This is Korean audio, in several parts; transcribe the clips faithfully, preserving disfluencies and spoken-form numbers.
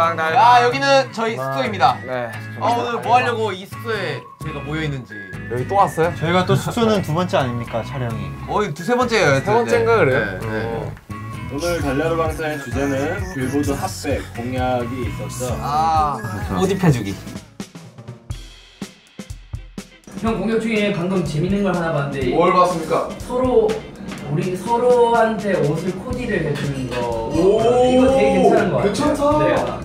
빵달. 아 여기는 저희 숙소입니다. 네. 아 오늘 뭐 하려고 이 숙소에 저희가 모여 있는지. 여기 또 왔어요? 저희가 또 숙소는 두 번째 아닙니까 촬영이? 어 두세 번째예요. 세 번째인가 그래요? 네, 네. 오늘 달려라 방송의 주제는 빌보드 핫백 공약이 있었죠. 아 옷 입혀주기. 형 공격 중에 방금 재밌는 걸 하나 봤는데 뭘 봤습니까? 서로 우리 서로한테 옷을 코디를 해주는 거. 오 이거 되게 괜찮은 거 같아요. 괜찮다. 네.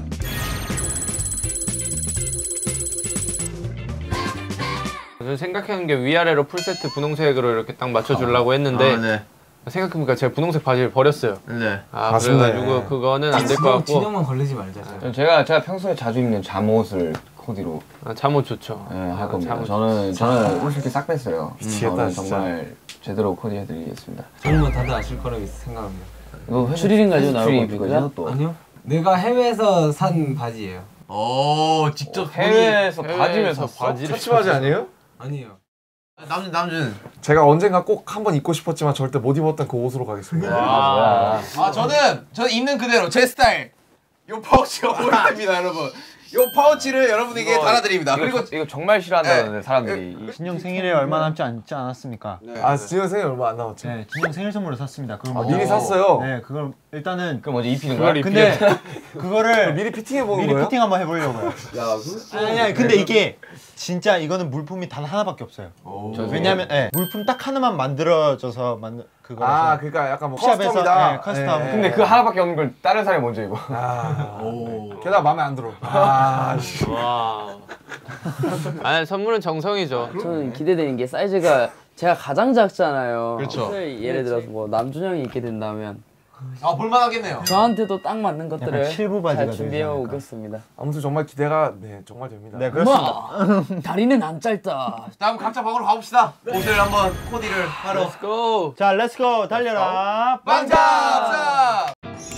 저는 생각하는 게 위아래로 풀세트 분홍색으로 이렇게 딱 맞춰주려고 했는데 아, 네. 생각해보니까 제가 분홍색 바지를 버렸어요. 네. 아 아쉽네. 그래가지고 그거는 안 될 것 같고. 진영만 걸리지 말자. 제가 제가 평소에 자주 입는 잠옷을 코디로 아, 잠옷 좋죠. 네, 할 아, 겁니다. 잠옷 저는 저는 솔직히 싹 뺐어요. 미치겠다, 저는 진짜. 정말 제대로 코디해드리겠습니다. 저는 뭐 다들 아실 거라고 생각합니다. 이거 추리닝 가지고 나올 겁니까? 또 아니요. 내가 해외에서 산 바지예요. 오 직접 해외에서 해외에서 바지를 샀어? 바지를 셔츠 바지 아니에요? 아니에요. 남준 남준. 제가 언젠가 꼭 한번 입고 싶었지만 절대 못 입었던 그 옷으로 가겠습니다. 아, 아 저는 저는 있는 그대로 제 스타일. 요 파우치가 보입니다 여러분. 요 파우치를 여러분에게 이거- 달아드립니다. 이거, 그리고 저, 이거 정말 싫어한다는데 네. 사람들이. 이 진영 생일에 얼마 남지 않지 않았습니까? 네. 아 진영 생일 얼마 안 남았죠? 네, 진영 생일 선물로 샀습니다. 그걸 아, 먼저- 미리 샀어요? 네, 그걸 일단은 그럼 먼저 입히는 거야? 근데 그거를 미리 피팅해 보는 미리 거예요? 피팅 한번 해보려고요. 야 그. 아니, 아니 근데 이게 진짜 이거는 물품이 단 하나밖에 없어요. 왜냐면 네, 물품 딱 하나만 만들어져서 만든 그거. 아 그러니까 약간 뭐 샵에서, 커스텀이다. 네, 커스텀. 네. 근데 그 하나밖에 없는 걸 다른 사람이 먼저 입어. 아, 오. 게다가 마음에 안 들어. 아, 씨. 와. 아니 선물은 정성이죠. 저는 기대되는 게 사이즈가 제가 가장 작잖아요. 그렇죠. 옷을 예를 들어서 뭐 남준형이 입게 된다면 아 볼만하겠네요. 저한테도 딱 맞는 것들을 약간 칠부 바지가 잘 되지 준비해 않을까. 오겠습니다. 아무튼 정말 기대가 네 정말 됩니다. 네, 그렇습니다. 우와, 다리는 안 짧다. 다음 각자 방으로 가봅시다. 옷을 한번 코디를 하러. Let's go. 자, 렛츠고 달려라. 빵잡!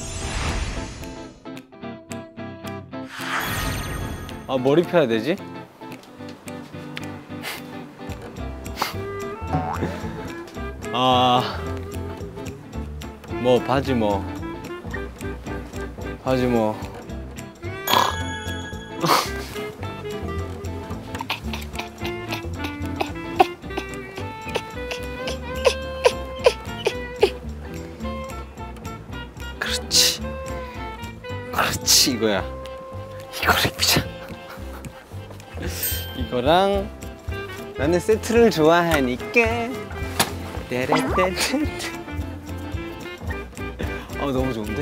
아 머리 펴야 되지? 아. 뭐 바지 뭐 바지 뭐 그렇지 그렇지 이거야 이거를 입자 이거랑 나는 세트를 좋아하니까 떼레떼떼 아 너무 좋은데?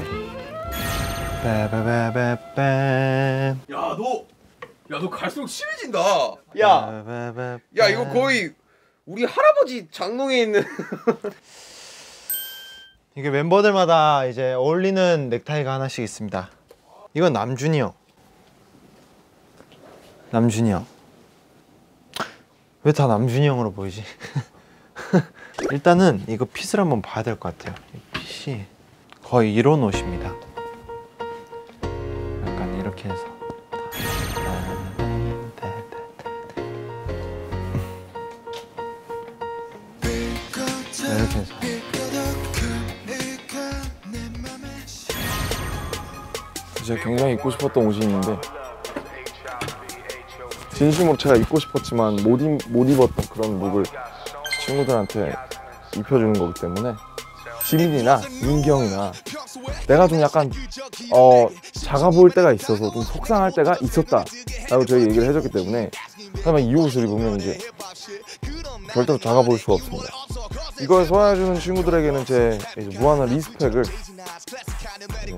빠바바바밤. 야 너, 야 너 갈수록 심해진다. 야, 야 이거 거의 우리 할아버지 장롱에 있는. 이게 멤버들마다 이제 어울리는 넥타이가 하나씩 있습니다. 이건 남준이 형. 남준이 형. 왜 다 남준이 형으로 보이지? 일단은 이거 핏을 한번 봐야 될 것 같아요. 이 핏이 거의 이런 옷입니다. 약간 이렇게 해서 이렇게 해서 제가 굉장히 입고 싶었던 옷이 있는데 진심으로 제가 입고 싶었지만 못, 입, 못 입었던 그런 룩을 친구들한테 입혀주는 거기 때문에 지민이나 민경이나 내가 좀 약간 어 작아 보일 때가 있어서 좀 속상할 때가 있었다 라고 저희 얘기를 해줬기 때문에 하지만 이 옷을 입으면 이제 절대로 작아 보일 수가 없습니다. 이걸 소화해주는 친구들에게는 제 이제 무한한 리스펙을 네,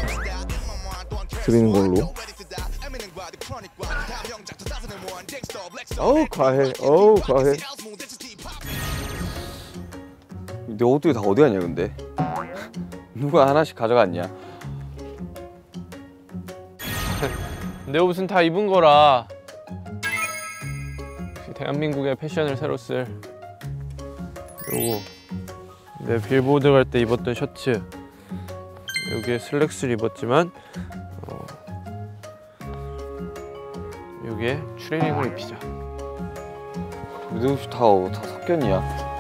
드리는 걸로. 어우 과해 어우 과해. 내 옷들이 다 어디 갔냐 근데? 누가 하나씩 가져갔냐? 내 옷은 다 입은 거라. 대한민국의 패션을 새로 쓸 요거 내 빌보드 갈 때 입었던 셔츠. 여기에 슬랙스를 입었지만 어, 여기에 추리닝을 입히자. 내 옷이 다, 다 섞였냐?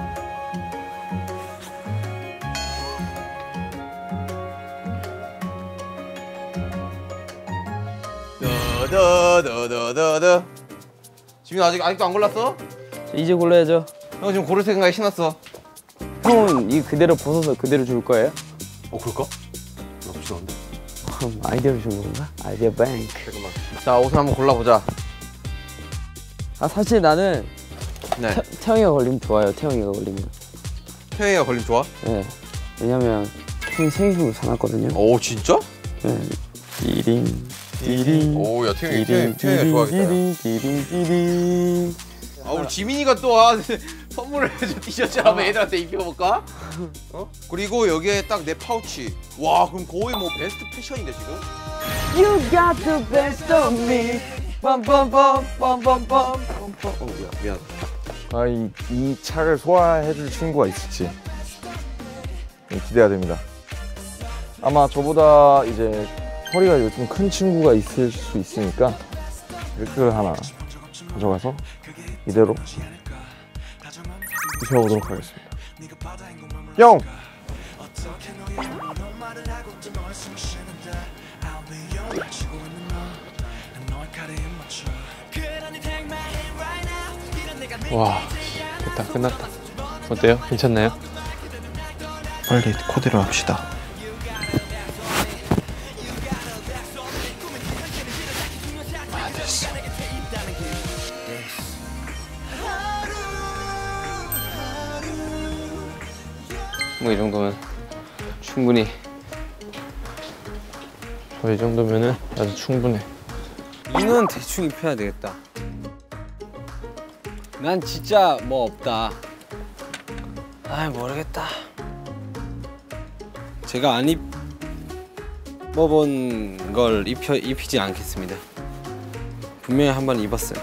두두두. 지민 아직 아직도 안 골랐어? 이제 골라야죠. 형 지금 고를 생각이 신났어. 형은 이 그대로 벗어서 그대로 줄 거예요? 어 그럴까? 나 부담한데. 그럼 아이디어를 준 건가? 아이디어 뱅크. 잠깐만. 자 옷을 한번 골라보자. 아 사실 나는 네. 태, 태영이가 걸리면 좋아요. 태영이가 걸리면. 태영이가 걸리면 좋아? 네. 왜냐면 태영이 생일을 사놨거든요. 오 진짜? 네. 띠링 띠링. 오야 태영이 띠링 태영이가 좋아하겠다. 띠링 띠링 띠링. 아 우리 지민이가 또 아, 선물을 해준 티셔츠 한번 애들한테 입혀볼까? 어? 그리고 여기에 딱 내 파우치. 와 그럼 거의 뭐 베스트 패션인데 지금? You got the best of me. 빰빰빰빰빰빰빰. 어 미안 미안. 아, 이, 이 차를 소화해줄 친구가 있을지 기대가 됩니다. 아마 저보다 이제 허리가 좀 큰 친구가 있을 수 있으니까 벨트를 하나 가져가서 이대로 입혀보도록 하겠습니다. 형! 와 됐다 끝났다. 어때요? 괜찮나요? 빨리 코디를 합시다. 뭐 이 정도면 충분히 뭐 이 정도면은 아주 충분해. 이는 대충 입혀야 되겠다. 난 진짜 뭐 없다. 아 모르겠다. 제가 안 입어본 걸 입혀 입히지 않겠습니다. 분명히 한번 입었어요.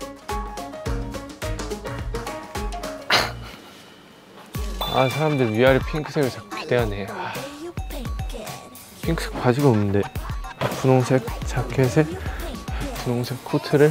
아 사람들 위아래 핑크색을 자꾸 기대하네. 아, 핑크색 바지가 없는데 분홍색 자켓에 분홍색 코트를.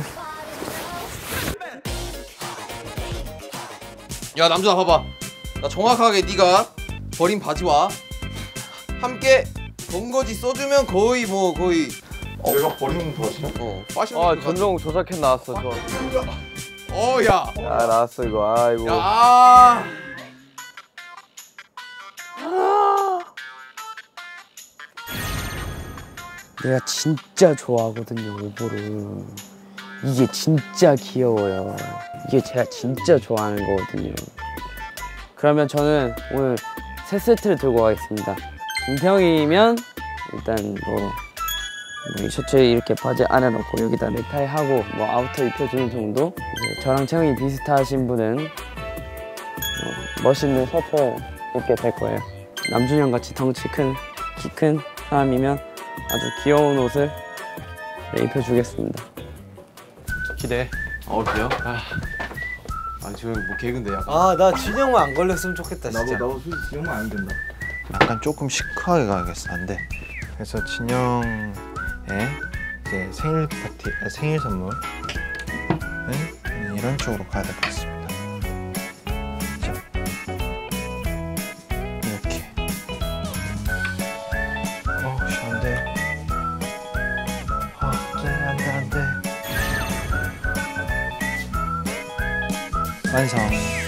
야 남준아 봐봐. 나 정확하게 네가 버린 바지와 함께 번거지 써주면 거의 뭐 거의 내가 버리는 바지야? 어 패션. 아 전동 조작캔 나왔어. 저. 어 야. 아 나왔어 이거. 아이고. 야. 아. 내가 진짜 좋아하거든요 오보를. 이게 진짜 귀여워요. 이게 제가 진짜 좋아하는 거거든요. 그러면 저는 오늘 세 세트를 들고 가겠습니다. 김태형이면 일단 뭐 이 셔츠에 이렇게 바지 안에 넣고 여기다 넥타이 하고 뭐 아우터 입혀주는 정도. 이제 저랑 태형이 비슷하신 분은 어, 멋있는 셔츠 입게 될 거예요. 남준형 같이 덩치 큰, 키 큰 사람이면 아주 귀여운 옷을 입혀주겠습니다. 기대. 어 그래요? 아, 아 지금 뭐 개근데 약간. 아 나 진영만 안 걸렸으면 좋겠다 진짜. 나도 나도 솔직히 지금은 안 된다. 약간 조금 시크하게 가야겠어. 안 돼. 그래서 진영의 이제 생일 파티, 아, 생일 선물은 이런 쪽으로 가야 될 것 같습니다. 자, 이렇게. 어, 씨, 안 돼. 아, 안 돼, 안 돼. 완성.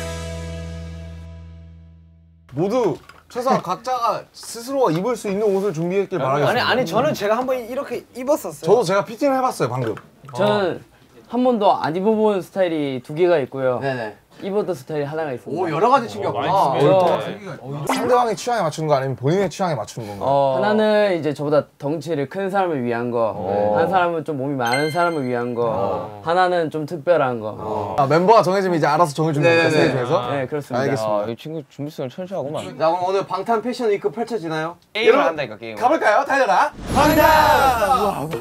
모두 최소한 각자가 스스로가 입을 수 있는 옷을 준비했길 바라겠습니다. 아니 아니 저는 제가 한번 이렇게 입었었어요. 저도 제가 피팅을 해봤어요 방금. 저는 한 번도 안 입어본 스타일이 두 개가 있고요. 네네. 입었던 스타일이 하나가 있습니다. 오 여러 가지 챙겼구나. 상대방의 취향에 맞추는 거 아니면 본인의 취향에 맞추는 건가요? 어, 하나는 이제 저보다 덩치를 큰 사람을 위한 거, 어. 한 사람은 좀 몸이 많은 사람을 위한 거, 어. 하나는 좀 특별한 거. 아, 멤버가 정해지면 이제 알아서 정해주면 네네네. 됩니까? 스테이지에서? 네, 그렇습니다. 알겠습니다. 이 친구 준비성을 천천하구만. 자 그럼 오늘 방탄 패션 위크 펼쳐지나요? 게임을 한다니까 게임. 가볼까요? 달려라. 방탄.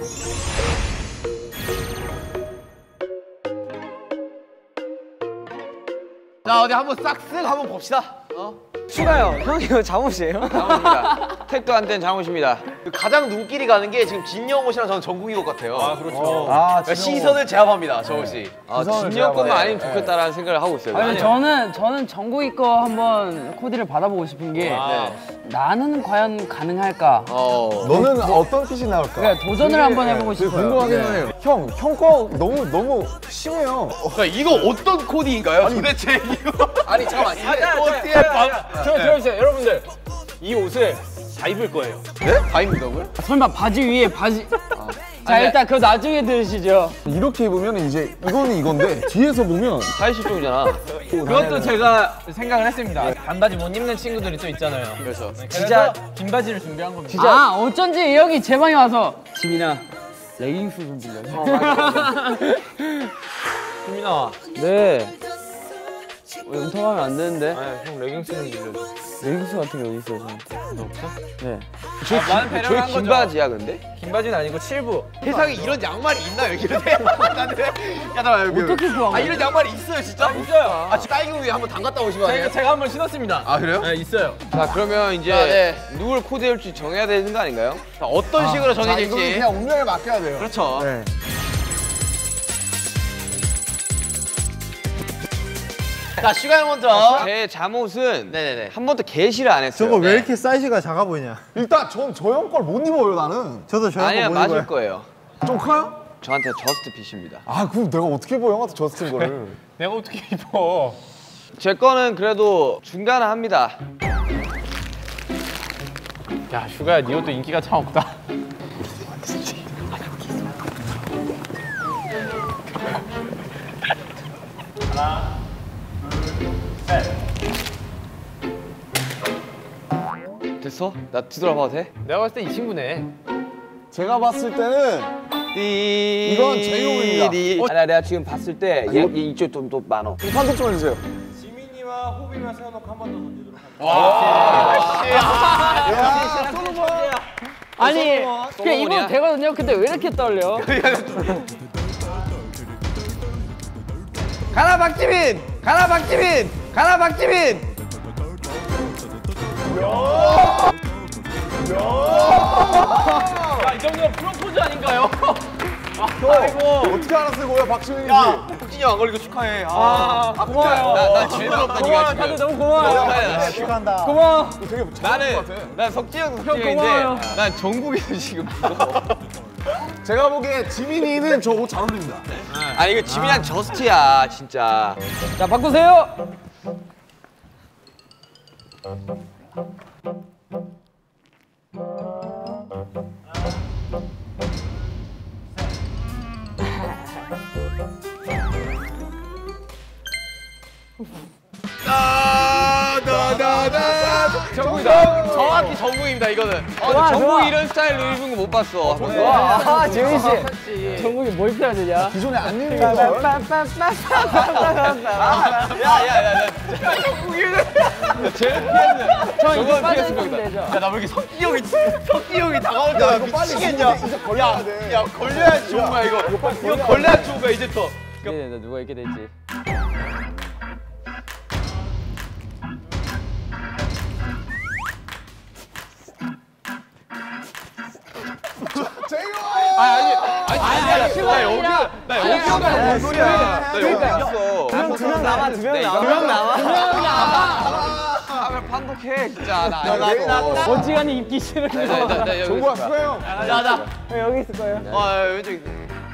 자 어디 한번 싹쓱 한번 봅시다. 어? 추가요. 형이 이거 잠옷이에요? 잠옷입니다. 택도 안 된 잠옷입니다. 가장 눈길이 가는 게 지금 진영 옷이랑 저는 정국이 옷 같아요. 아 그렇죠. 아, 그러니까 시선을 제압합니다 저 옷이. 아, 구성을 진영 것만 제압해. 아니면 좋겠다라는 생각을 하고 있어요. 아니, 저는 저는 정국이 거 한번 코디를 받아보고 싶은 게 네. 나는 과연 가능할까? 어. 너는 어떤 핏이 나올까? 그래 도전을 한번 해보고 싶어요. 궁금하긴 하네요. 형, 형 거 너무 너무 심해요. 그러니까 이거 어떤 코디인가요? 도대체 이거. 아니 잠깐만. 어떻게 봐? 저 들어주세요, 여러분들. 이 옷을 다 입을 거예요. 네? 다 입는다고요? 설마 바지 위에 바지? 아. 자 일단 그거 나중에 들으시죠. 이렇게 입으면 이제 이거는 이건데 뒤에서 보면 사이시종이잖아. 그것도 제가 생각을 했습니다. 반바지 못 입는 친구들이 또 있잖아요. 그래서. 진짜 긴 바지를 준비한 겁니다. 아 어쩐지 여기 제 방에 와서 지민아 레깅스 좀 빌려줘. 지민아. 네. 은통하면 안 되는데. 아니, 형 레깅스 좀 빌려줘. 레깅스 같은 게 어디 있어요 저한테? 너 없어? 네. 아, 나는 배려를 한 저기 거죠. 긴 바지야 근데? 긴 바지는 아니고 칠부. 세상에 이런 양말이 있나요? 이런데? 나는 야 잠깐만 여기. 어떻게 구한 아 거야? 이런 양말이 있어요 진짜? 있어요. 아 지금 딸기 우유 한번 담갔다 오신 거 아니에요? 제가, 제가 한번 신었습니다. 아 그래요? 네, 있어요. 자 그러면 이제 자, 네. 누굴 코디할지 정해야 되는 거 아닌가요? 자, 어떤 식으로 정해질지. 그냥 운명에 맡겨야 돼요. 그렇죠. 네. 자 슈가 형 먼저. 제 잠옷은 네네네. 한 번도 게시를 안 했어요. 저거 왜 네. 이렇게 사이즈가 작아 보이냐? 일단 전 저 형 걸 못 입어요 나는. 저도 저형 아니야 거 맞을 입어요. 거예요. 좀 커요? 저한테 저스트 핏입니다. 아 그럼 내가 어떻게 입어 형한테 저스트인 거를. 내가 어떻게 입어? 제 거는 그래도 중간합니다. 야, 슈가야, 네 옷도 인기가 참 없다. 됐어? 나 뒤돌아봐도 돼? 내가 봤을 때 이 친구네. 제가 봤을 때는 이건 제이홉입니다. 어? 아니야 내가 지금 봤을 때 얘, 얘 이쪽 좀 더 많어. 판독 좀 해주세요. 지민이와 호비만 세워놓고 한 번 더 던지도록 아니 그냥 입어도 되거든요. 근데 왜 이렇게 떨려? 가라 박지민! 가라 박지민! 가라 박지민! 야, 이 정도면 프로포즈 아닌가요? 어떻게 알았어요, 뭐야 박수민인지. 혁진이 형 안 걸리고 축하해. 아, 아 고마워요. 나, 나 제일 부럽다 니가 다들 지금. 너무 고마워요. 축하한다. 고마워. 되게 나는 난 석지형 석지형인데 고마워요. 난 정국이는 지금 제가 보기에 지민이는 저 옷 잘 어울립니다. 아니 이거 지민이한 저스트야 진짜. 자 바꾸세요. 정국이다. 정확히 정국입니다 이거는. 어, 정국이 이런 스타일로 입은 거 못 봤어. 와 아, 재민 씨. 정국이 뭘 펴야 되냐? 기존에 안 입는 거. 야야야. 제일 피했네. 저 이거 저건 빠져 피했을 있으면 거다. 되죠. 야나 왜 이렇게 석기 형이 석기 형이 다가온다. 이거 빨리 미치겠냐? 이제, 이제 걸려야 돼. 야 걸려야지 좋은 거야 이거. 이거 걸려야지 좋은 거야 이제 또. 네네 누가 이렇게 될지. 아니 아니 아니 아니 나 여기 나 여기 오가 뭔 소리야? 나 여기 있어. 두명 남아 두 명 남아. 두명 남아. 두명 남아. 아 판독해 진짜 나. 나도. 어지간히 입기 싫은 거. 나나 여기. 정국아 수혜 형. 나나. 여기 있을 거예요. 어 왼쪽 있어.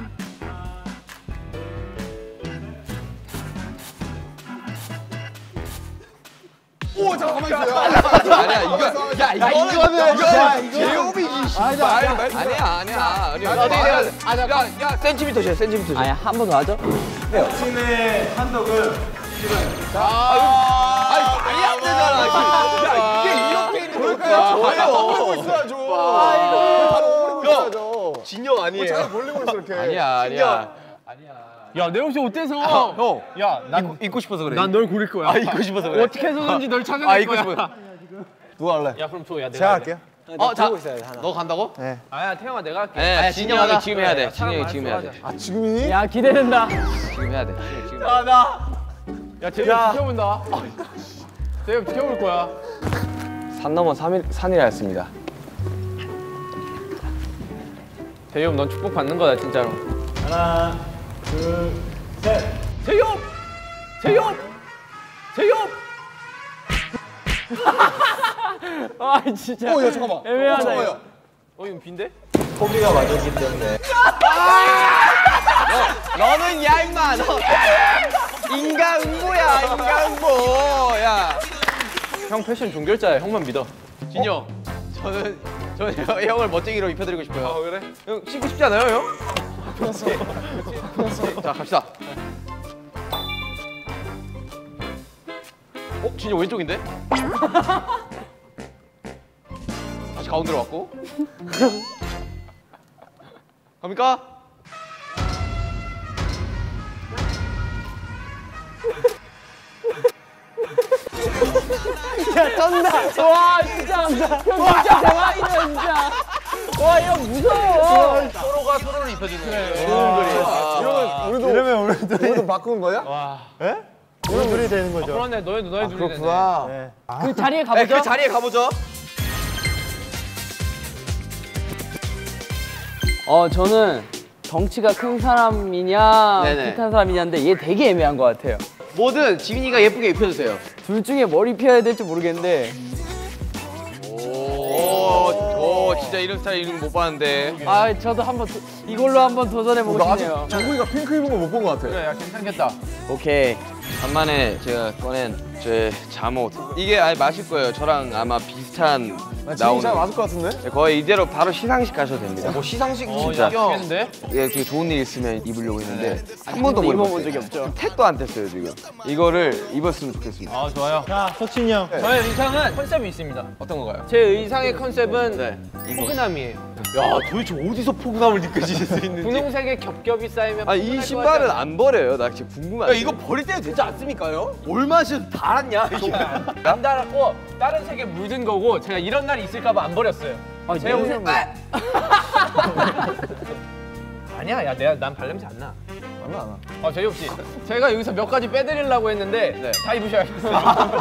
오 잠깐만 있어요. 아니야 이거 야 이거는 이거 제오비 아니다. 아니야 아니야 아니야. 어디 내가 야야 센티미터 셔 센티미터 셔. 아니 한 번 더 하죠? 팀의 한덕은 아니 말이 안 되잖아. 야 이게 이렇게 있는 거야. 벌리고 저예요. 있어야죠. 아이고. 바로 벌리고 형. 있어야죠. 진영 아니에요. 잘 벌리고 있어 이렇게. 아니야 아니야. 야, 내 옷이 어때서? 형. 야, 난, 입고 싶어서 그래. 난 널 고를 거야. 아 입고 싶어서 그래. 어떻게 해서든지 널 찾아낼 아 입고 거야. 싶어. 누가 할래? 야, 그럼 줘. 야, 내가 제가 할래. 할게요. 어 자. 너 간다고? 아야, 태영아, 내가 할게. 네 아니야, 진영 형이 진영아. 지금 해야 돼. 그래, 진영 형이 사람 지금 해야 돼. 아 지금이니? 야 기대된다. 지금 해야 돼. 진영 지금. 아 나. 야, 재영 지켜본다. 재영 지켜볼 거야. 산 넘어 산이, 산이라 했습니다. 재영, 넌 축복 받는 거다, 진짜로. 하나, 둘, 셋. 재영! 재영! 재영! 아 진짜. 어, 야 잠깐만. 애매하다, 어, 잠깐만요. 이거. 어 이건 빈데? 포기가 맞았기 때문에. 너는 야 임마 너 인간응보야 인간응보. 야. 형 패션 종결자야. 형만 믿어. 진이 형. 저는 저는 형- 형을 멋쟁이로 입혀드리고 싶어요. 아 그래? 형 신고 싶지 않아요 형? 자 갑시다. 어? 진이 왼쪽인데? 다시 가운데로 왔고. 갑니까? 야 쩐다. 와 진짜 형 진짜 대박이다 진짜. 와 형 무서워. 서로가 서로를 입혀주는 네. 좋은 그림. 이러면 우리도 이러면 우리 둘이 우리도 바꾸는 거야? 와. 예? 우리 둘이 되는 거죠. 그러네. 너희 너희 둘이 되네. 그렇구나. 네. 그 자리에 네, 가보죠. 그 자리에 가보죠. 어 저는 덩치가 큰 사람이냐 네네. 비슷한 사람이냐인데 얘 되게 애매한 것 같아요. 뭐든 지민이가 예쁘게 입혀주세요. 둘 중에 뭘 입혀야 될지 모르겠는데. 오, 오, 진짜 이런 스타일 이런 거 못 봤는데. 아 저도 한번 도- 이걸로 한번 도전해 보고 나 아직 싶네요. 정국이가 핑크 입은 거 못 본 거 같아. 그래, 야 괜찮겠다. 오케이. 간만에 제가 꺼낸 제 잠옷. 이게 아예 맞을 거예요. 저랑 아마 비슷한 지민이 나오는. 잘 맞을 것 같은데? 거의 이대로 바로 시상식 가셔도 됩니다. 뭐 시상식 어, 진짜. 야, 미치겠는데? 이게 되게 좋은 일 있으면 입으려고 했는데 한 번도 못 입어본 입어본 적이 없죠. 택도 안 뗐어요 지금. 이거를 입었으면 좋겠습니다. 아 좋아요. 자 석진이 형. 저의 의상은 컨셉이 있습니다. 어떤 건가요? 제 의상의 컨셉은 네. 포근함이에요. 야 도대체 어디서 포근함을 느껴질 수 있는지. 분홍색의 겹겹이 쌓이면 아 이 포근할 신발은 것 같지 안 버려요. 나 진짜 궁금해. 야, 이거 버릴 때도 되지 않습니까요? 얼마 전 달았냐? 않아요? 안 달았고 다른 색에 물든 거고 제가 이런 날이 있을까봐 안 버렸어요. 아, 제 옷은 아니야, 야 내가 난 발냄새 안 나. 안 나, 안 나. 아 제이홉 씨, 제가 여기서 몇 가지 빼드리려고 했는데 네. 다 입으셔야겠어요.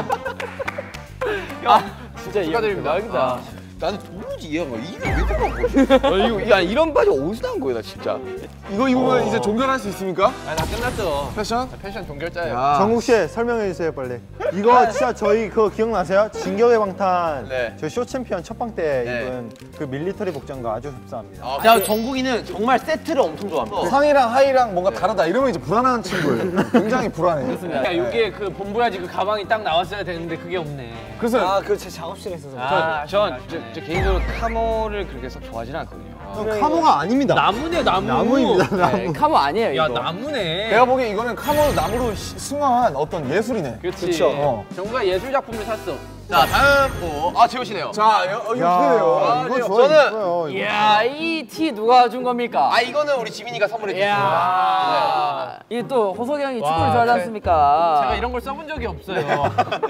진짜 축하드립니다. 대박이다. 나는 도무지 이해가 이게 왜 들어간 어, 이거 야 이런 바지 어디서 난 거야 나 진짜. 이거 입으면 이제 종결할 수 있습니까? 아니 나 끝났죠. 패션? 패션 종결자예요. 야. 정국 씨 설명해 주세요 빨리. 이거 진짜 저희 그거 기억나세요? 진격의 방탄 네. 저희 쇼 챔피언 첫방 때 네. 입은 그 밀리터리 복장과 아주 흡사합니다. 야, 정국이는 정말 세트를 엄청 좋아합니다. 상의랑 하의랑 뭔가 다르다 이러면 이제 불안한 친구예요. 굉장히 불안해요. 그러니까 여기에 그 본부야지 그 가방이 딱 나왔어야 되는데 그게 없네. 그래서 그 제 작업실에 있어서. 아, 전 저, 저 개인적으로 카모를 그렇게 썩 좋아하진 않거든요. 카모가 아닙니다. 나무네 나무. 나무입니다. 나무. 네, 카모 아니에요 야 이거. 나무네. 내가 보기엔 이거는 카모 나무로 시- 승화한 어떤 예술이네. 그렇지. 그쵸? 어. 정부가 예술 작품을 샀어. 자 다음 거. 아 재호씨네요. 자, 여, 어, 이거 야, 어떻게 돼요? 이거 아니요, 좋아요. 저는- 이거요, 이거. 이야 이 티 누가 준 겁니까? 아 이거는 우리 지민이가 선물해 줬습니다. 이야 이게 또 호석이 형이 와, 축구를 좋아하지 제- 않습니까? 제가 이런 걸 써본 적이 없어요.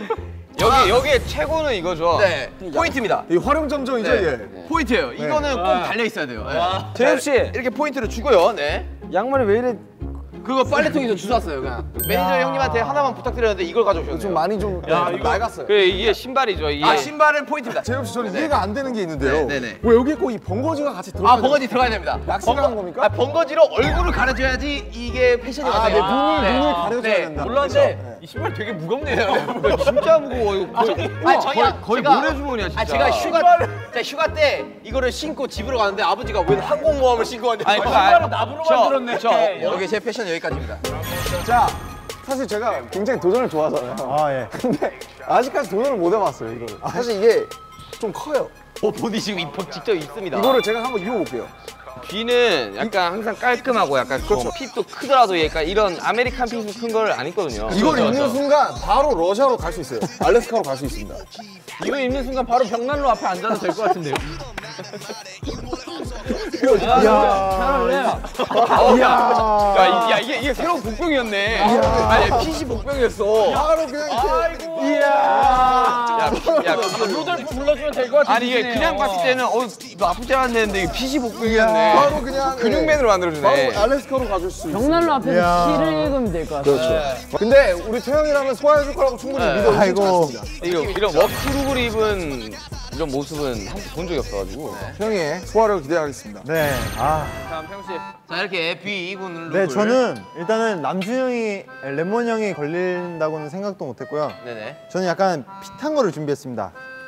여기 여기에 최고는 이거죠. 네, 포인트입니다. 이 활용점정이죠, 네. 얘. 포인트예요. 이거는 꼭 와. 달려 있어야 돼요. 네. 재엽 씨 이렇게 포인트를 주고요. 네. 양말이 왜 이래? 그거 빨래통에서 주웠어요, 그냥. 매니저 형님한테 하나만 부탁드렸는데 이걸 가져오셨네요. 좀 많이 좀 야, 네, 이거- 낡았어요. 그래 이게 신발이죠. 이게. 아, 신발은 포인트입니다. 재엽 씨, 저는 이해가 안 되는 게 있는데요. 네, 네, 네. 왜 여기 꼭 이 번거지가 같이 들어가야 아, 번거지 들어가야 됩니다. 낚시를 한 겁니까? 아, 번거지로 얼굴을 가려줘야지 이게 패션이 아, 네, 맞아요. 눈을, 눈을 가려줘야 네. 된다. 몰랐는데 그렇죠? 이 신발 되게 무겁네요. 진짜 무거워 이거. 거의, 아니, 저희가 거의 제가- 모래주머니야 진짜. 아, 제가 휴가 제가 휴가 때 이거를 신고 집으로 가는데 아버지가 왜 항공모함을 신고 왔냐고. 아니, 그거 신발은 알- 나무로만 저- 들었네. 저 여기 제 패션 여기까지입니다. 자, 사실 제가 굉장히 도전을 좋아하잖아요. 아 예. 근데 아직까지 도전을 못 해봤어요, 이거를. 사실 이게 좀 커요. 어, 본이 지금 입 직접 입습니다. 이거를 제가 한번 입어볼게요. 귀는 약간 항상 깔끔하고 약간 그렇죠. 핏도 크더라도 약간 이런 아메리칸 핏으로 큰 걸 안 입거든요. 이걸 그렇죠, 입는 그렇죠. 순간 바로 러시아로 갈 수 있어요. 알래스카로 갈 수 있습니다. 이거 입는 순간 바로 벽난로 앞에 앉아도 될 것 같은데요. 이야. 이야. 야, 이- 야 이게 이게 새로운 복병이었네. 아니 핏이 복병이었어. 바로 그냥 이렇게. 이야. 야, 야, 루돌프 불러주면 될 것 같은 아니 이게 핏이네요. 그냥 봤을 때는 어 이거 아프지 않았는데 이게 핏이 복병이었네. 바로 그냥 근육맨으로 만들어주네. 바로 알래스카로 가줄 수 있어요. 벽난로 앞에서 이야. 시를 읽으면 될 것 같아요. 그렇죠. 근데 우리 태영이라면 소화해줄 거라고 충분히 네. 믿어 아이고. 괜찮습니다. 이거 이런 워크룩을 입은 이런 모습은 한 번 본 적이 없어가지고. 태영이의 소화를 기대하겠습니다. 네. 아. 다음 평 씨. 자, 이렇게 B 입은 룩을. 네, 저는 일단은 남준 형이 레몬 형이 걸린다고는 생각도 못했고요. 네네. 저는 약간 핏한 거를 준비했습니다.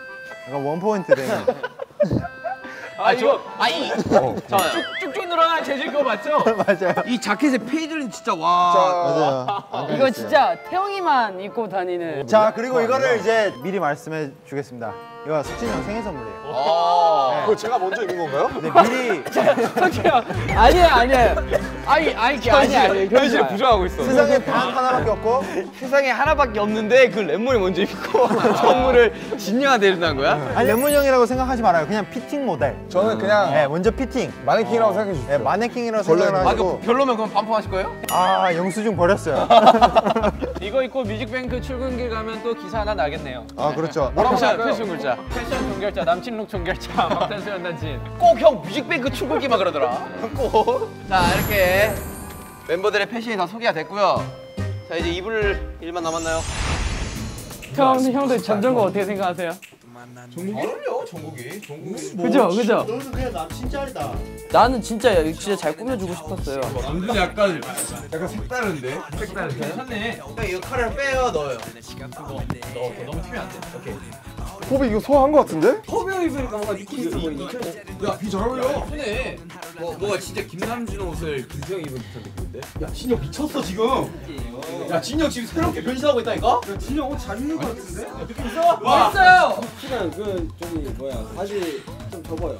약간 원 포인트 되는. 아 이거 아이 쭉쭉 늘어난 재질 그거 맞죠? 맞아요. 이 자켓의 페이지는 진짜 와. 맞아요. 이거 진짜 태영이만 입고 다니는. 자 그리고 이거를 이제 미리 말씀해 주겠습니다. 이거 석진이 형 생일 선물이에요. 아. 그거 제가 먼저 입은 건가요? 근데 미리 아니에요, 아니에요. 아니, 아니, 그게 아니, 아니. 현실을 부정하고 있어. 세상에 단 하나밖에 없고 세상에 하나밖에 없는데 그 랩몬이 먼저 입고 선물을 진영한테 이른다는 거야? 아니 레몬 형이라고 생각하지 말아요. 그냥 피팅 모델. 저는 그냥 네, 먼저 피팅. 마네킹이라고 생각해 네, 주세요. 마네킹이라고 벌레 생각을 아 하시고. 그 별로면 그럼 반품하실 거예요? 아 영수증 버렸어요. 이거 입고 뮤직뱅크 출근길 가면 또 기사 하나 나겠네요. 아 그렇죠. 뭐라고 패션, 할까요? 패션 글자. 패션 종결자, 남친룩 종결자, 방탄소년 단신. 꼭 형 뮤직뱅크 출근기만 그러더라. 꼭. 자 이렇게 멤버들의 패션이 다 소개가 됐고요. 자 이제 입을 일만 남았나요? 형, 형들 전정거 어떻게 생각하세요? 전국이요, 전국이. 전국이. 그죠, 그죠? 너는 그냥 남친 짤이다. 나는 진짜 진짜 잘 꾸며주고 싶었어요. 남준이 약간 약간 색다른데? 색다른 괜찮네. 형 이거 칼을 빼요, 넣어요. 너무 튀면 안 돼. 오케이. 호비 이거 소화한 거 같은데? 커비어 입으니까 뭔가 니키스 뭐 이천. 야, 비 잘 어울려. 예쁘네. 뭐 뭐가 진짜 김남준 옷을 김수영 입은 듯한 느낌인데? 야, 진혁 미쳤어 지금. 야, 진혁 지금 새롭게 변신하고 있다니까? 야, 진혁 옷 잘 입는 거 같은데? 야, 느낌 있어? 와, 있어요. 시간 그 저기 뭐야 바지 좀 접어요.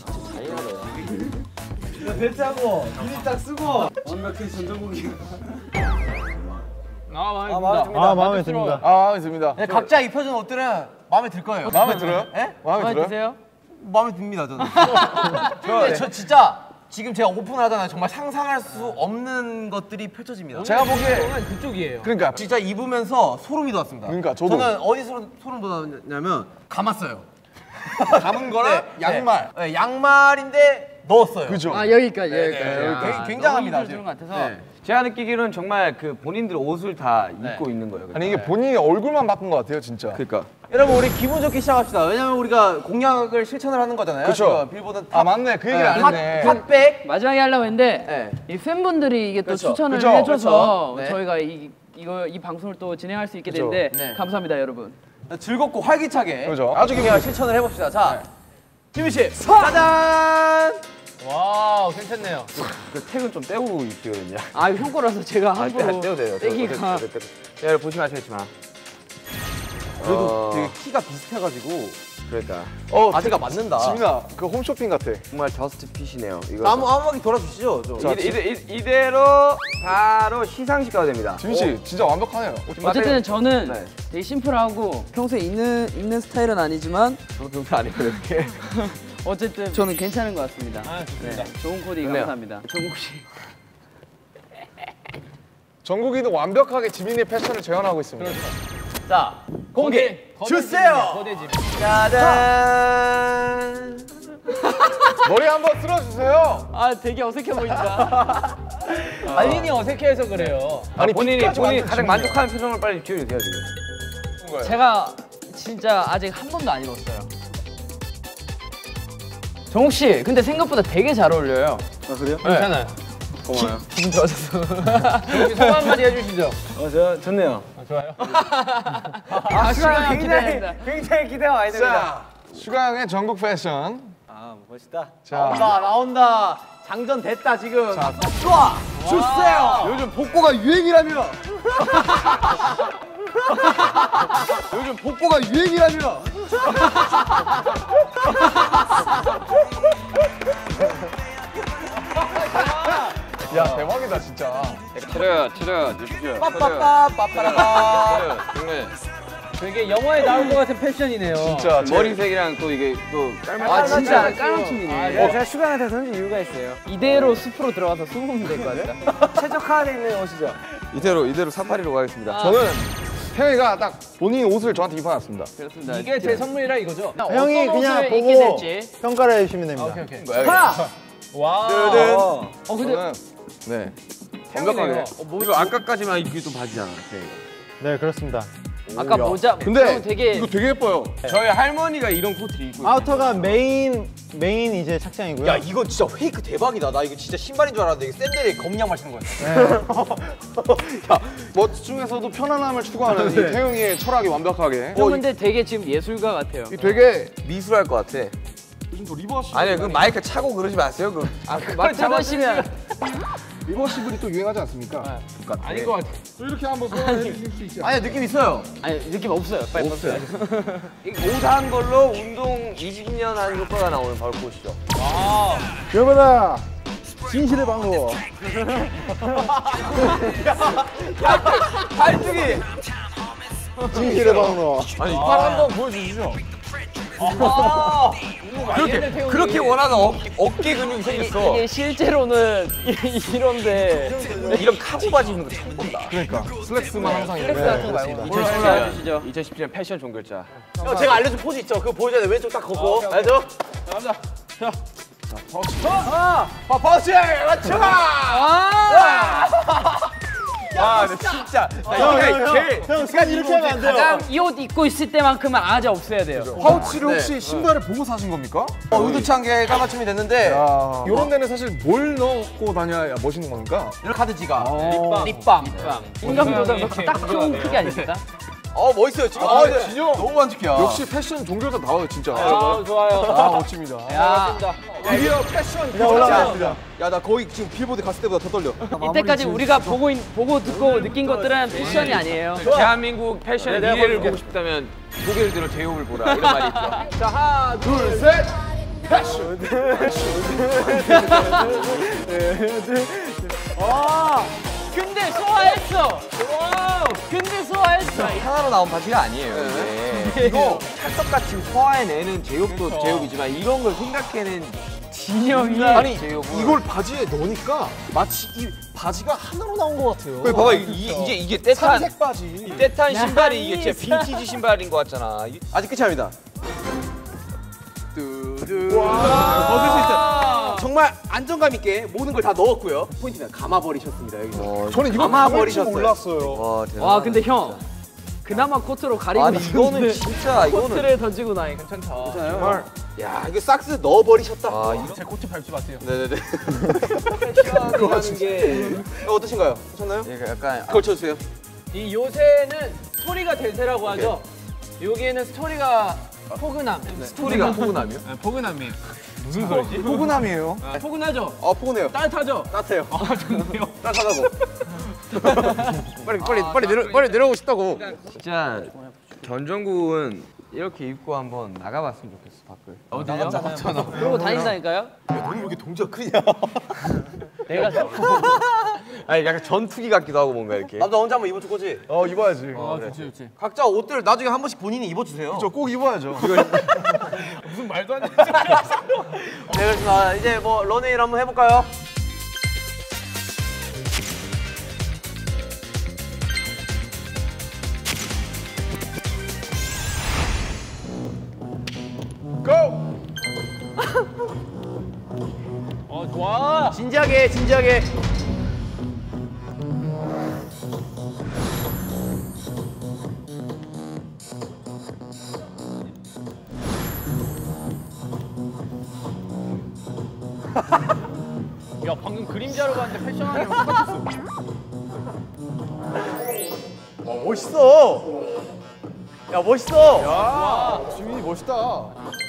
벨트하고 유니 딱 쓰고. 완벽한 전정국이. 아 마음에 아, 듭니다. 아 마음에 듭니다. 아 마음에 듭니다. 네, 각자 입혀준 옷들은 마음에 들 거예요. 마음에 들어요? 예? 마음에 마음에 들어요? 드세요? 마음에 듭니다, 저는. 근데 저 진짜 지금 제가 오픈을 하잖아요. 정말 상상할 수 없는 것들이 펼쳐집니다. 제가 보기에 그쪽이에요. 그러니까 진짜 입으면서 소름이 돋았습니다. 그러니까, 저도. 저는 어디 소름, 소름 돋았냐면 감았어요. 감은 거랑 네, 양말. 네, 양말인데 넣었어요. 그죠? 아 여기까지 네, 여기까지. 네, 여기까지. 굉- 굉장합니다, 너무 지금. 힘들는 것 같아서. 네. 제가 느끼기로는 정말 그 본인들 옷을 다 입고 있는 거예요. 아니 이게 본인이 얼굴만 바꾼 거 같아요 진짜. 그러니까. 여러분 우리 기분 좋게 시작합시다. 왜냐면 우리가 공약을 실천을 하는 거잖아요. 그쵸. 지금 빌보드 아 맞네 그 얘기를 안 했네. 핫, 핫백. 마지막에 하려고 했는데 네. 이 팬분들이 이게 또 그렇죠. 추천을 그죠. 해줘서 그렇죠. 네. 저희가 이 이거 이 방송을 또 진행할 수 있게 그죠. 됐는데 네. 감사합니다 여러분. 즐겁고 활기차게 그죠. 아주 그냥 실천을 해봅시다. 자, 지민 씨, 짜잔. 와우 괜찮네요. 그 택은 좀 떼고 입거든요. 아 이거 형 거라서 제가 아, 떼, 함부로 떼도 돼요. 떼기가. 떼, 떼, 떼, 떼. 야, 여러분 보시면 아시겠지만. 그래도 어, 되게 키가 비슷해가지고 그러니까. 어 바지가 맞는다. 지민아 그 홈쇼핑 같아. 정말 저스트 핏이네요. 이거. 나무 한 바퀴 돌아주시죠. 저. 이대, 이대, 이- 이대로 바로 시상식 가도 됩니다. 지민 씨 진짜 완벽하네요. 어쨌든 저는 네. 되게 심플하고 평소에 입는 입는 스타일은 아니지만 저도 평소 아니거든요. 이렇게. 어쨌든 저는 괜찮은 것 같습니다. 아 좋습니다. 네, 좋은 코디 좋네요. 감사합니다. 정국 씨. 정국이는 완벽하게 지민이의 패션을 재현하고 있습니다. 자, 공개 거대 주세요. 거대 집. 짜잔. 머리 한번 쓸어주세요. 아 되게 어색해 보인다. 본인이 어색해서 그래요. 아니 본인이 핏까지 본인이 완전 가장 지민이야. 만족하는 표정을 빨리 지어주세요 지금. 제가 진짜 아직 한 번도 안 입었어요. 정국 씨, 근데 생각보다 되게 잘 어울려요. 아 그래요? 괜찮아요. 고마워요. 기분 좋아졌어. 여기 소감 한마디 해주시죠. 어저 좋네요. 아, 좋아요. 아, 시간 굉장히 굉장히 기대가 많이 됩니다. 자 슈가형의 전국 패션. 아 멋있다. 자 나온다, 나온다. 장전 됐다 지금. 좋아, 주세요. 요즘 복고가 유행이라며. 요즘 복고가 유행이라며. 야 대박이다 진짜. 차렷 차렷 주십시오. 빠빠빠 빠빠라빠. 정말 되게 영화에 나올 것 같은 패션이네요. 진짜 제- 머리색이랑 또 이게 또 깔맞. 아 진짜 깔맞춤이네. 아, 네, 제가 슈가한테 던진 이유가 있어요. 이대로 숲으로 들어가서 숨으면 될 것 같다. 최적화되어 있는 옷이죠. 이대로 이대로 사파리로 가겠습니다. 저는 태영이가 딱 본인 옷을 저한테 입어놨습니다. 그렇습니다. 이게 제 선물이라 이거죠? 형이 어떤 그냥 옷을 입게 보고 될지. 평가를 해주시면 됩니다. 오케이 오케이. 와. 어. 어 근데 저는 네 완벽하게. 어, 뭐 이거 아까까지만 입기도 바지잖아. 네 그렇습니다. 아까 모자 근데 형 되게 이거 되게 예뻐요. 저희 할머니가 이런 코트를 입고 있어요. 아우터가 메인 메인 이제 착장이고요. 야 이거 진짜 페이크 대박이다. 나 이거 진짜 신발인 줄 알았는데 이게 샌들에 검은 양말 신은 거였어. 멋 중에서도 편안함을 추구하는 이 태용이의 철학이 완벽하게. 형 근데 되게 지금 예술가 같아요. 이 되게 미술할 것 같아. 요즘 또 리버시. 아니요, 그 마이크 차고 그러지 마세요. 그. 아, 막 잡으시면 리버시블이 또 유행하지 않습니까? 아닌 것 같아. 또 이렇게 한번 소화해 주실 수 있지 않나요? 아니 느낌 있어요. 아니 느낌 없어요. 빨리 없어요. 오사한 걸로 운동 이십 년 한 효과가 나오는 바로 그것이죠. 여보다 진실의 방법. 팔뚝이. 진실의 방법. 아니 팔 한번 보여주시죠. 그렇게 그렇게 원하는 어깨, 어깨 근육이 생겼어. 이게 실제로는 이런데 이런 카고 바지 입는 거 처음 본다. 그러니까 슬랙스만 항상 플렉스 입는. 같은 거 말고 이천십칠 주시죠. 이천십칠 년 패션 종결자. 형 제가 알려준 포즈 있죠? 그거 보여줘야 돼. 왼쪽 딱 걷고. 알죠? 자, 퍼치. 아, 버스 맞춰. 아, 근데 진짜. 형, 형 이렇게 하면 안 돼요. 가장 이 옷 입고 있을 때만큼은 아재 없어야 돼요. 파우치를 혹시 신발을 보고 사신 겁니까? 어, 의도치 않게 까맞춤이 됐는데 야, 이런 데는 사실 뭘 넣고 다녀야 멋있는 겁니까? 이런 카드 지갑. 립밤. 립밤. 인감도장 딱 좋은 크기 아닙니까? 어 멋있어요 지금. 아, 아, 진영. 너무 만족해요. 역시 패션 종교가 나와요, 진짜. 아, 좋아요. 아, 멋집니다. 야, 드디어 패션 야, 올라갑니다. 야 나 거의 지금 빌보드 갔을 때보다 더 떨려. 이때까지 우리가 보고 있, 보고 듣고 느낀 것들은 패션이 아니에요. 대한민국 패션의 미래를 보고 싶다면 고개를 들어 제이홉을 보라 이런 말이 있죠. 자 하나 둘 셋. 와, 근데 소화했어. 와, 근데 소화했어. 하나로 나온 바지가 아니에요. 이게. 이거 찰떡같이 소화해내는 제이홉도 제이홉이지만 이런 걸 생각해낸 진영이 아니, 제이홉은 이걸 바지에 넣으니까 마치 이 바지가 하나로 나온 것 같아요. 그래, 봐봐 이, 이게 이게 때탄 삼색 바지. 때탄 신발이 이게 진짜 빈티지 신발인 것 같잖아. 이- 아직 끝이 아닙니다. 뚜두. 와. 벗을 수 있어요. 정말 안정감 있게 모든 걸 다 넣었고요. 포인트는 감아 버리셨습니다 여기서. 저는 이거 아마 감을 줄 버리셨어요. 몰랐어요. 와, 대단하다, 와, 근데 형. 진짜. 그나마 코트로 가리고 아니 이거는 진짜 이거는 코트를 던지고 나니 괜찮다. 정말. 야 이거 삭스 넣어 버리셨다. 아, 이거 제 코트 밟지 마세요. 네네네. 패션이라는 게 어, 어떠신가요? 괜찮나요? 얘가 약간 걸쳐주세요. 이 요새는 스토리가 대세라고 하죠. 여기에는 스토리가 포근함. 스토리가 포근함이요? 네, 포근함이에요. 무슨 소리지? 포근함이에요. 포근하죠? 어 포근해요. 따뜻하죠? 따뜻해요. 아, 좋네요. 따뜻하다고. 빨리 빨리 빨리 내려 빨리 내려오고 싶다고. 진짜 전정국은 이렇게 입고 한번 나가봤으면 좋겠어 밖을. 어디요? 그러고 다닌다니까요? 야 너는 왜 이렇게 동작 크냐? 내가 저. 아니 약간 전투기 같기도 하고 뭔가 이렇게. 남자 혼자 한번 입어줄 거지? 어, 입어야지. 아, 좋지, 좋지. 각자 옷들 나중에 한 번씩 본인이 입어주세요. 저 꼭 입어야죠. 무슨 말도 안 되는 네 그렇습니다. 이제 뭐 런웨이를 한번 해볼까요? 어, 좋아. 진지하게 진지하게. 야, 방금 그림자로 봤는데 패션하는 형 똑같았어. 멋있어. 야 멋있어. 야, 지민이 멋있다.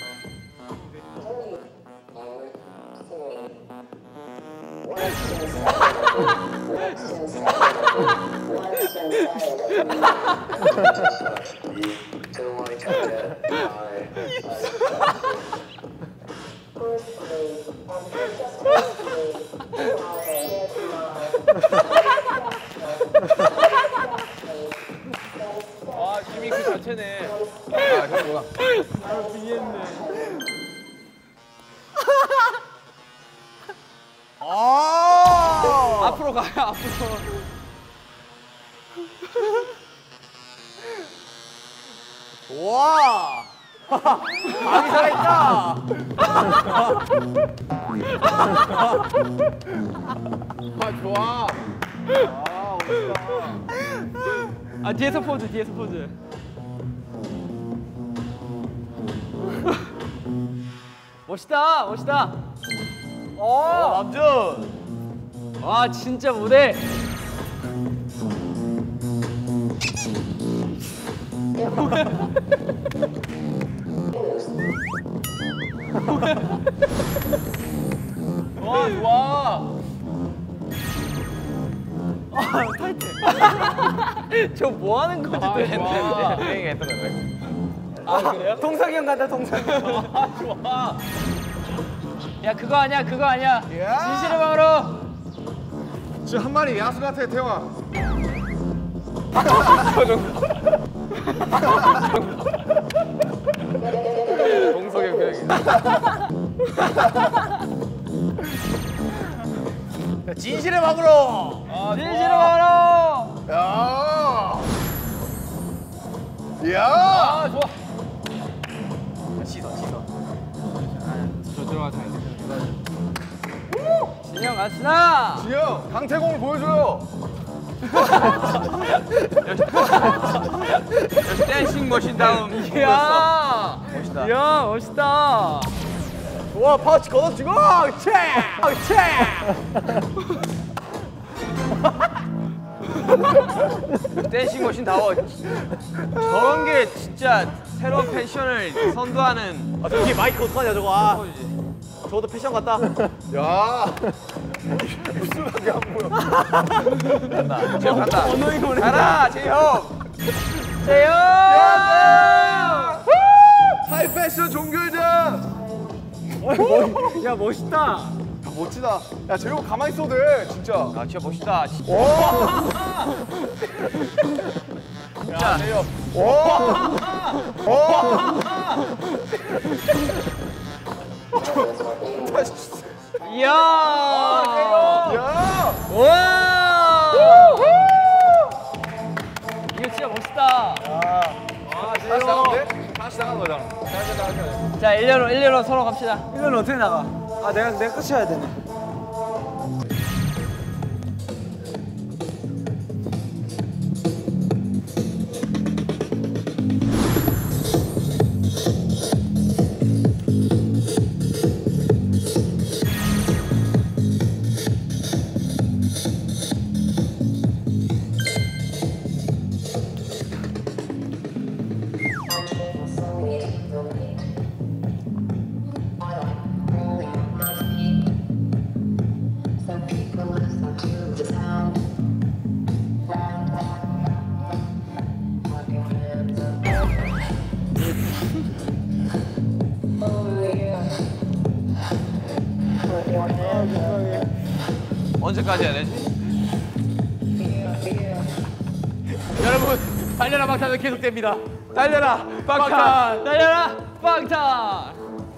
와, 지미 그 자체네. 아, 형 뭐야? 아. 앞으로 가요, 앞으로. 와. 많이 살아있다. 아, 좋아. 아, 뒤에서 포즈, 뒤에서 포즈. 멋있다, 멋있다. 어, 남준. 와, 진짜 무대. 와 좋아. 저 뭐 하는 건지 또 했는데. 유행했던 건데. 아 그래요? 동석이 형 간다 동석이 형. 아 좋아. 야 그거 아니야 그거 아니야. 진실의 방으로. 지금 한 마리 야수 같아 태영아. 동석이 형 표정이. 진실의 방으로. 진실의 방으로. 야. 야. 아 좋아. 저 들어가자. 진영 아스나. 지영 강태공을 보여줘요. 댄싱 머신 다음. 이야. 멋있다. 이야 멋있다. 와 파우치 걷어주고. 채. 채. 댄싱 머신 다워. 저런 게 진짜 새로운 패션을 선도하는. 아 저기 마이크 어떡하냐 저거. 아. 저것도 패션 같다. 야. 간다. 재영 간다. 가라 재영. 재영. 하이 패션 종교회장. 야 멋있다. 멋지다. 야 재용 가만히 있어도 돼 진짜. 아 진짜 멋있다. 진짜. 오. 진짜. 오. 오. 이야. 야. 와. 이거 진짜 멋있다. 다시 나가면 돼? 다시 나가는 거잖아. 자 일렬로 일렬로 서로 갑시다. 이건 어떻게 나가? 아 내가 내가 끝이 해야 되네. 언제까지 해야 되지? 여러분 달려라 방탄은 계속됩니다. 달려라 방탄. 달려라 방탄.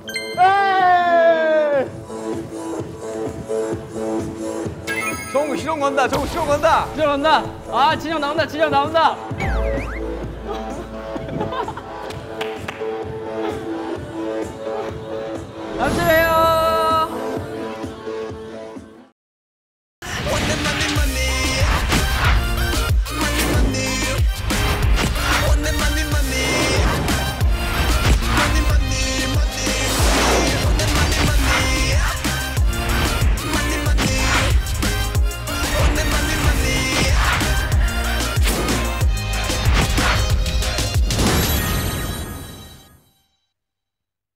정우 실험 건다. 정우 실험 건다. 실험 건다. 아 진영 나온다. 진영 나온다. 남자예요.